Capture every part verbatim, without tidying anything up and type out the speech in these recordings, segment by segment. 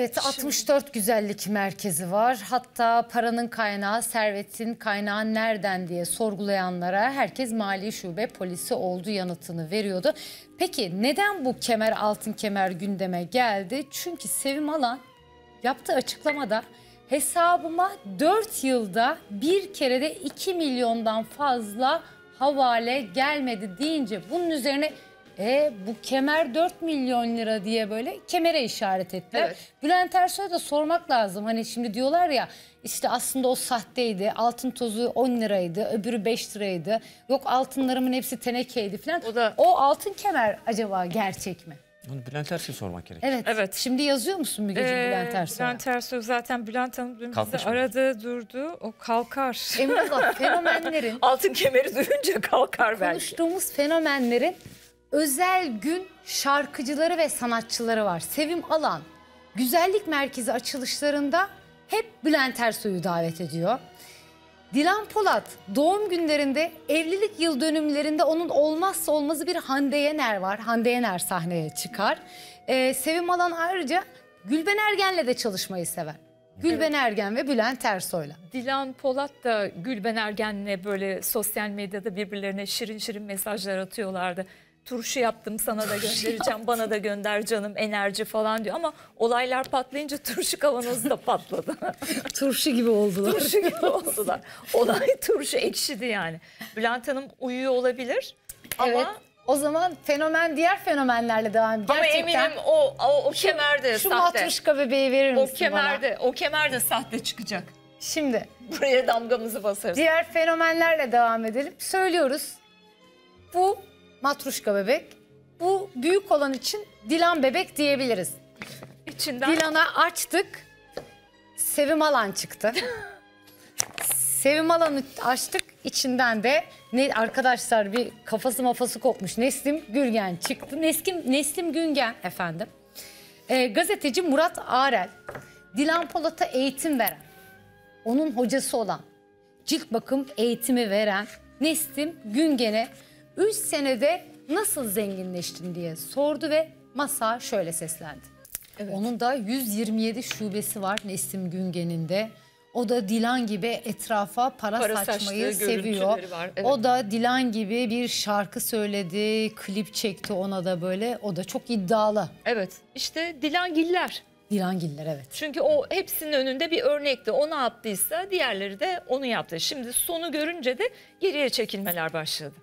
Evet, altmış dört güzellik merkezi var. Hatta paranın kaynağı, servetin kaynağı nereden diye sorgulayanlara herkes mali şube polisi olduğu yanıtını veriyordu. Peki neden bu kemer, altın kemer gündeme geldi? Çünkü Sevim Alan yaptığı açıklamada hesabıma dört yılda bir kerede iki milyondan fazla havale gelmedi deyince bunun üzerine E bu kemer dört milyon lira diye böyle kemere işaret ettiler. Evet. Bülent Ersoy'a da sormak lazım. Hani şimdi diyorlar ya işte aslında o sahteydi. Altın tozu on liraydı. Öbürü beş liraydı. Yok altınlarımın hepsi tenekeydi falan. O, da... o altın kemer acaba gerçek mi? Bunu Bülent Ersoy'a sormak gerek. Evet. evet. Şimdi yazıyor musun Mügeciğim ee, Bülent Ersoy'a? Bülent Ersoy zaten Bülent Hanım dün bizi aradı durdu. O kalkar. Emrullah fenomenlerin. Altın kemeri duyunca kalkar belki. Konuştuğumuz fenomenlerin özel gün şarkıcıları ve sanatçıları var. Sevim Alan güzellik merkezi açılışlarında hep Bülent Ersoy'u davet ediyor. Dilan Polat doğum günlerinde, evlilik yıl dönümlerinde onun olmazsa olmazı bir Hande Yener var. Hande Yener sahneye çıkar. Ee, Sevim Alan ayrıca Gülben Ergen'le de çalışmayı sever. Gülben Ergen ve Bülent Ersoy'la. Dilan Polat da Gülben Ergen'le böyle sosyal medyada birbirlerine şirin şirin mesajlar atıyorlardı. Turşu yaptım sana da göndereceğim, bana da gönder canım, enerji falan diyor. Ama olaylar patlayınca turşu kavanozu da patladı. Turşu gibi oldular. Turşu gibi oldular. Olay turşu ekşidi yani. Bülent Hanım uyuyor olabilir ama... Evet. O zaman fenomen diğer fenomenlerle devam ediyor. Ama eminim o, o, o kemer de şu sahte. Şu matruşka bebeği verir misin o kemer de, bana? O kemer de sahte çıkacak. Şimdi. Buraya damgamızı basarız. Diğer fenomenlerle devam edelim. Söylüyoruz. Bu matruşka bebek. Bu büyük olan için Dilan bebek diyebiliriz. İçinden... Dilan'a açtık. Sevim Alan çıktı. Sevim Alan'ı açtık. İçinden de ne arkadaşlar bir kafası mafası kopmuş Neslim Gürgen çıktı. Neslim, Neslim Gürgen efendim. E, gazeteci Murat Arel. Dilan Polat'a eğitim veren, onun hocası olan, cilt bakım eğitimi veren Neslim Gürgen'e üç senede nasıl zenginleştin diye sordu ve masa şöyle seslendi. Evet. Onun da yüz yirmi yedi şubesi var Neslim Gürgen'in de. O da Dilan gibi etrafa para, para saçmayı seviyor. Evet. O da Dilan gibi bir şarkı söyledi, klip çekti ona da böyle. O da çok iddialı. Evet işte Dilangiller. Dilangiller evet. Çünkü o hepsinin önünde bir örnekti. O ne yaptıysa diğerleri de onu yaptı. Şimdi sonu görünce de geriye çekilmeler başladı.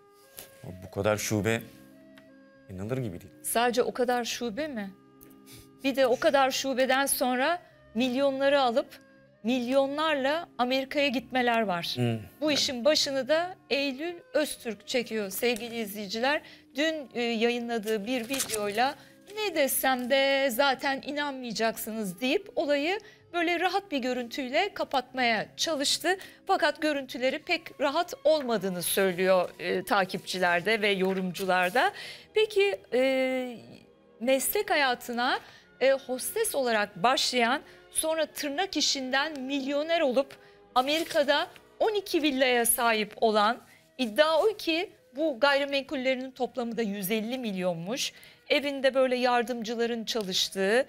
Bu kadar şube inanılır gibi değil. Sadece o kadar şube mi? Bir de o kadar şubeden sonra milyonları alıp milyonlarla Amerika'ya gitmeler var. Hmm. Bu işin başını da Eylül Öztürk çekiyor sevgili izleyiciler. Dün e, yayınladığı bir videoyla ne desem de zaten inanmayacaksınız deyip olayı böyle rahat bir görüntüyle kapatmaya çalıştı. Fakat görüntüleri pek rahat olmadığını söylüyor e, takipçilerde ve yorumcularda. Peki e, meslek hayatına e, hostes olarak başlayan, sonra tırnak işinden milyoner olup Amerika'da on iki villaya sahip olan, iddia o ki bu gayrimenkullerinin toplamı da yüz elli milyonmuş. Evinde böyle yardımcıların çalıştığı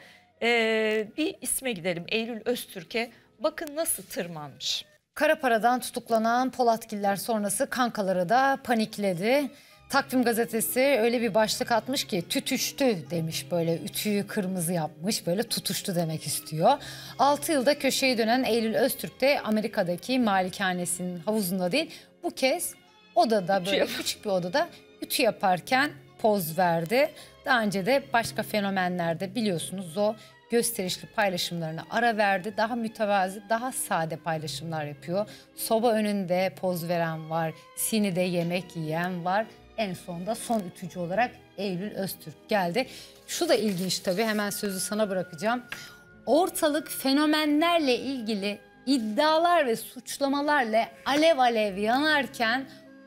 ee, bir isme gidelim, Eylül Öztürk'e. Bakın nasıl tırmanmış. Kara paradan tutuklanan Polatgiller sonrası kankaları da panikledi. Takvim gazetesi öyle bir başlık atmış ki tütüştü demiş, böyle ütüyü kırmızı yapmış, böyle tutuştu demek istiyor. altı yılda köşeyi dönen Eylül Öztürk de Amerika'daki malikanesinin havuzunda değil, bu kez odada, böyle küçük bir odada ütü yaparken poz verdi. Daha önce de başka fenomenlerde biliyorsunuz o gösterişli paylaşımlarına ara verdi. Daha mütevazi, daha sade paylaşımlar yapıyor. Soba önünde poz veren var, sinide yemek yiyen var. En sonunda son ütücü olarak Eylül Öztürk geldi. Şu da ilginç tabii, hemen sözü sana bırakacağım. Ortalık fenomenlerle ilgili iddialar ve suçlamalarla alev alev yanarken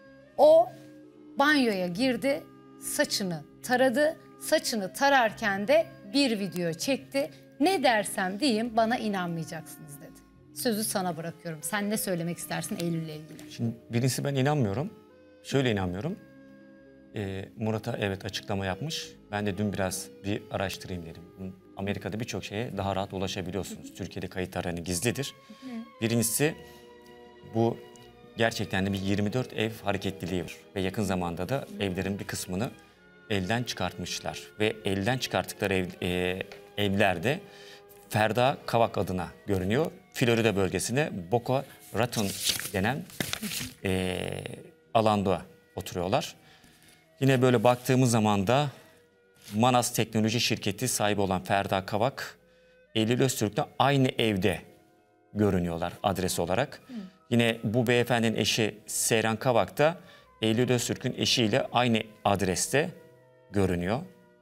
o banyoya girdi, saçını taradı. Saçını tararken de bir video çekti. Ne dersem diyeyim bana inanmayacaksınız dedi. Sözü sana bırakıyorum. Sen ne söylemek istersin Eylül'le ilgili? Şimdi birincisi ben inanmıyorum. Şöyle inanmıyorum. Ee, Murat'a evet açıklama yapmış. Ben de dün biraz bir araştırayım dedim. Amerika'da birçok şeye daha rahat ulaşabiliyorsunuz. Türkiye'de kayıtlar hani gizlidir. Birincisi bu gerçekten de bir yirmi dört ev hareketliliği var. Ve yakın zamanda da evlerin bir kısmını elden çıkartmışlar. Ve elden çıkarttıkları ev, e, evlerde Ferda Kavak adına görünüyor. Florida bölgesinde Boca Raton denen e, alanda oturuyorlar. Yine böyle baktığımız zaman da Manas Teknoloji Şirketi sahibi olan Ferda Kavak, Eylül Öztürk'le aynı evde görünüyorlar adres olarak. Hı. Yine bu beyefendinin eşi Seyran Kavak da Eylül Öztürk'ün eşiyle aynı adreste görünüyor.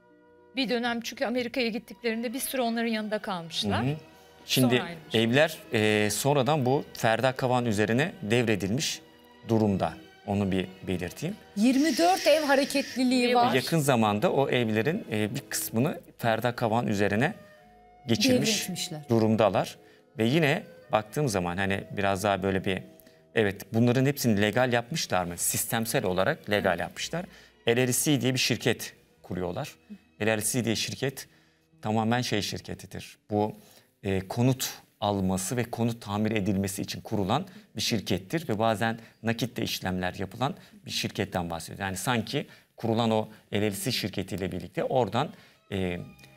Bir dönem çünkü Amerika'ya gittiklerinde bir süre onların yanında kalmışlar. Hı hı. Şimdi evler e, sonradan bu Ferda Kavak'ın üzerine devredilmiş durumda. Onu bir belirteyim. yirmi dört ev hareketliliği var. Yakın zamanda o evlerin e, bir kısmını Ferda Kavak'ın üzerine geçirmiş durumdalar. Ve yine baktığım zaman hani biraz daha böyle bir, evet bunların hepsini legal yapmışlar mı? Sistemsel olarak legal yapmışlar. L L C diye bir şirket kuruyorlar. L L C diye şirket tamamen şey şirketidir. Bu e, konut alması ve konut tamir edilmesi için kurulan bir şirkettir. Ve bazen nakitle işlemler yapılan bir şirketten bahsediyoruz. Yani sanki kurulan o L L C şirketiyle birlikte oradan e,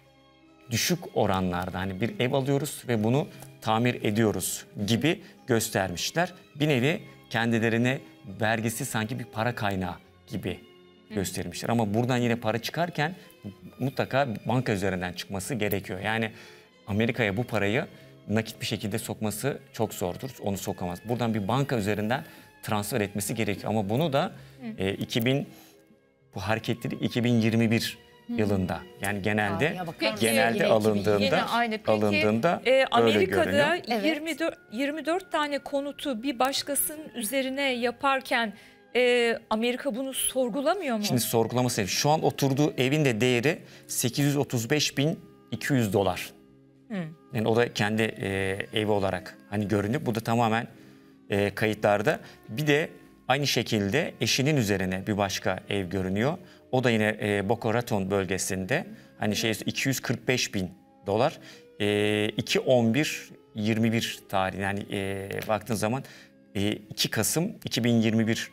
düşük oranlarda hani bir ev alıyoruz ve bunu tamir ediyoruz gibi göstermişler. Bir nevi kendilerine vergisi sanki bir para kaynağı gibi göstermişler. Ama buradan yine para çıkarken mutlaka banka üzerinden çıkması gerekiyor. Yani Amerika'ya bu parayı nakit bir şekilde sokması çok zordur. Onu sokamaz. Buradan bir banka üzerinden transfer etmesi gerekiyor. Ama bunu da e, iki bin bu hareketleri iki bin yirmi bir yılında yani genelde Peki, genelde yine alındığında yine aynı. Peki, alındığında e, Amerika'da evet. yirmi dört, yirmi dört tane konutu bir başkasının üzerine yaparken e, Amerika bunu sorgulamıyor mu? Şimdi sorgulaması, şu an oturduğu evin de değeri sekiz yüz otuz beş bin iki yüz dolar. Hı. Yani o da kendi e, evi olarak hani görünüyor. Bu da tamamen e, kayıtlarda. Bir de aynı şekilde eşinin üzerine bir başka ev görünüyor. O da yine e, Boca Raton bölgesinde. Hani şey iki yüz kırk beş bin dolar. E, iki on bir yirmi bir tarih yani e, baktığın zaman e, iki Kasım iki bin yirmi bir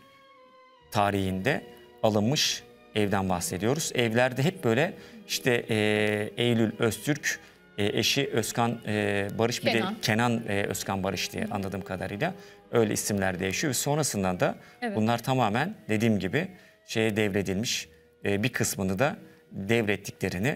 tarihinde alınmış evden bahsediyoruz. Evlerde hep böyle işte e, Eylül Öztürk, e, eşi Özkan e, Barış, Kenan. Bir de Kenan e, Özkan Barış diye anladığım kadarıyla öyle isimler değişiyor. Ve sonrasında da evet. bunlar tamamen dediğim gibi şeye devredilmiş, e, bir kısmını da devrettiklerini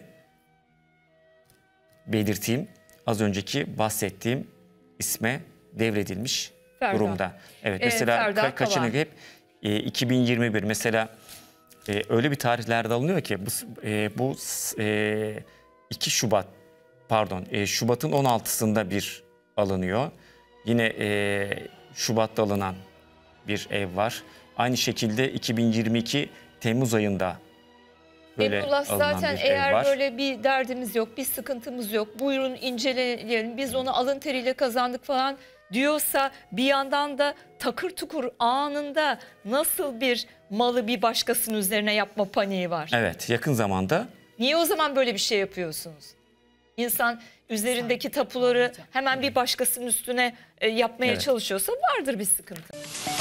belirteyim. Az önceki bahsettiğim isme devredilmiş Ferda. Durumda. Evet, mesela ee, ka kaçını hep e, iki bin yirmi bir mesela e, öyle bir tarihlerde alınıyor ki bu, e, bu e, iki Şubat pardon e, Şubat'ın on altısında bir alınıyor. Yine e, Şubat'ta alınan bir ev var. Aynı şekilde iki bin yirmi iki Temmuz ayında böyle Emrullah alınan zaten bir eğer ev var. böyle bir derdimiz yok, bir sıkıntımız yok, buyurun inceleyelim, biz onu alın teriyle kazandık falan diyorsa bir yandan da takır tukur anında nasıl bir malı bir başkasının üzerine yapma paniği var? Evet, yakın zamanda. Niye o zaman böyle bir şey yapıyorsunuz? İnsan üzerindeki tapuları hemen bir başkasının üstüne yapmaya evet. çalışıyorsa vardır bir sıkıntı.